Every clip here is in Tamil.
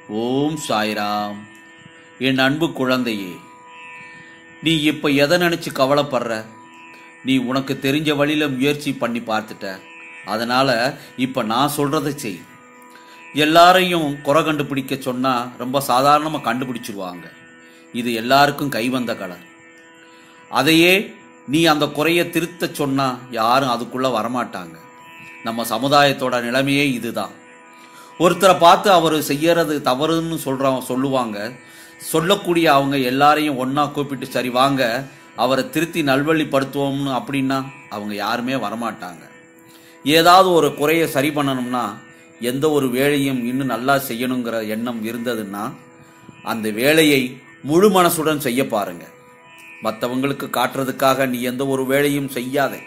ஓம் சாய்ராம். என் அன்பு குழந்தையே, நீ இப்போ எதை நினச்சி கவலைப்படுற? நீ உனக்கு தெரிஞ்ச வழியில் முயற்சி பண்ணி பார்த்துட்ட. அதனால் இப்போ நான் சொல்கிறத செய். எல்லாரையும் குறை கண்டுபிடிக்க சொன்னால் ரொம்ப சாதாரணமாக கண்டுபிடிச்சிருவாங்க. இது எல்லாருக்கும் கைவந்த கலை. அதையே நீ அந்த குறையை திருத்த சொன்னால் யாரும் அதுக்குள்ளே வரமாட்டாங்க. நம்ம சமுதாயத்தோட நிலைமையே இதுதான். ஒருத்தரை பார்த்து அவர் செய்யறது தவறுன்னு சொல்லுவாங்க. சொல்லக்கூடிய அவங்க எல்லாரையும் ஒன்றா கூப்பிட்டு சரி வாங்க அவரை திருத்தி நல்வழிப்படுத்துவோம்னு அப்படின்னா அவங்க யாருமே வரமாட்டாங்க. ஏதாவது ஒரு குறையை சரி பண்ணணும்னா, எந்த ஒரு வேலையும் இன்னும் நல்லா செய்யணுங்கிற எண்ணம் இருந்ததுன்னா அந்த வேலையை முழு மனசுடன் செய்ய பாருங்க. மற்றவங்களுக்கு காட்டுறதுக்காக நீ எந்த ஒரு வேலையும் செய்யாதே.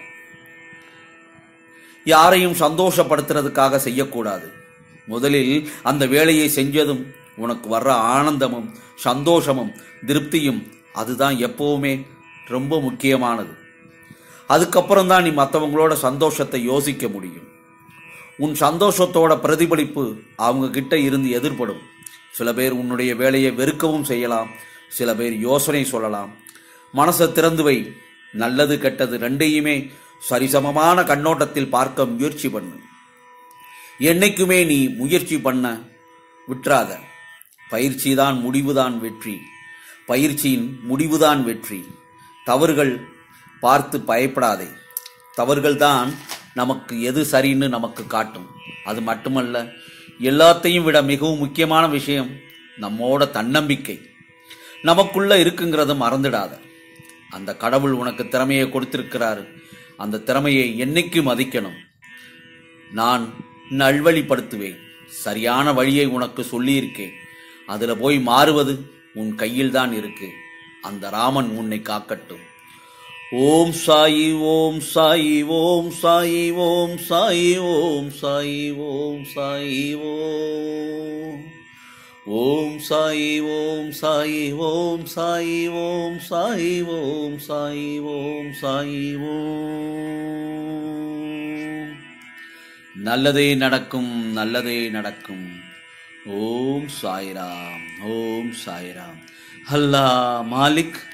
யாரையும் சந்தோஷப்படுத்துறதுக்காக செய்யக்கூடாது. முதலில் அந்த வேலையை செஞ்சதும் உனக்கு வர்ற ஆனந்தமும் சந்தோஷமும் திருப்தியும் அதுதான் எப்பவுமே ரொம்ப முக்கியமானது. அதுக்கப்புறம் தான் நீ மற்றவங்களோட சந்தோஷத்தை யோசிக்க முடியும். உன் சந்தோஷத்தோட பிரதிபலிப்பு அவங்க கிட்ட இருந்து எதிர்படும். சில பேர் உன்னுடைய வேலையை வெறுக்கவும் செய்யலாம். சில பேர் யோசனை சொல்லலாம். மனசை திறந்து வை. நல்லது கெட்டது ரெண்டையுமே சரிசமமான கண்ணோட்டத்தில் பார்க்க முயற்சி பண்ணு. என்னைக்குமே நீ முயற்சி பண்ண விட்டுறாத. பயிற்சி தான் முடிவுதான் வெற்றி. பயிற்சியின் முடிவுதான் வெற்றி. தவறுகள் பார்த்து பயப்படாதே. தவறுகள் தான் நமக்கு எது சரின்னு நமக்கு காட்டும். அது மட்டுமல்ல, எல்லாத்தையும் விட மிகவும் முக்கியமான விஷயம் நம்மோட தன்னம்பிக்கை நமக்குள்ள இருக்குங்கிறத மறந்துடாத. அந்த கடவுள் உனக்கு திறமையை கொடுத்திருக்கிறாரு. அந்த திறமையை என்னைக்கு மதிக்கணும். நான் நல்வழிப்படுத்துவேன். சரியான வழியை உனக்கு சொல்லியிருக்கேன். அதில் போய் மாறுவது உன் கையில் தான் இருக்கு. அந்த ராமன் உன்னை காக்கட்டும். ஓம் சாயி ஓம் சாயி ஓம் சாயி ஓம் சாயி ஓம் சாயி ஓம் சாயி ஓம் ஓம் சாயி ஓம் சாயி ஓம் சாயி ஓம் சாயி ஓம் சாயி ஓம் சாயி ஓம். நல்லதே நடக்கும், நல்லதே நடக்கும். ஓம் சாய்ராம், ஓம் சாய்ராம். அல்லாஹ் மாலிக்.